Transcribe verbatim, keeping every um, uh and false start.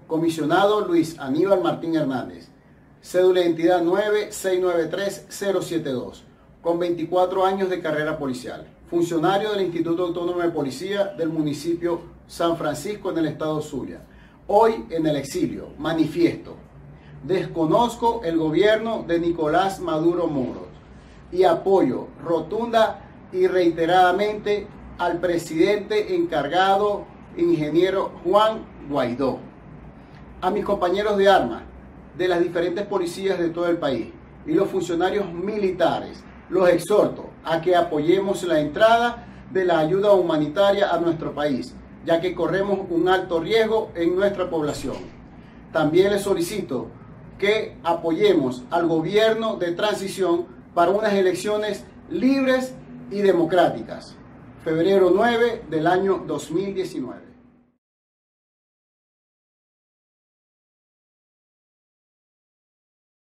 Comisionado Luis Aníbal Martín Hernández. Cédula de identidad nueve seis nueve tres cero siete dos. Con veinticuatro años de carrera policial. Funcionario del Instituto Autónomo de Policía del municipio San Francisco en el estado Zulia. Hoy en el exilio. Manifiesto. Desconozco el gobierno de Nicolás Maduro Moros y apoyo rotunda y reiteradamente al presidente encargado, ingeniero Juan Guaidó. A mis compañeros de armas de las diferentes policías de todo el país y los funcionarios militares, los exhorto a que apoyemos la entrada de la ayuda humanitaria a nuestro país, ya que corremos un alto riesgo en nuestra población. También les solicito que apoyemos al gobierno de transición para unas elecciones libres y democráticas. febrero nueve del año dos mil diecinueve.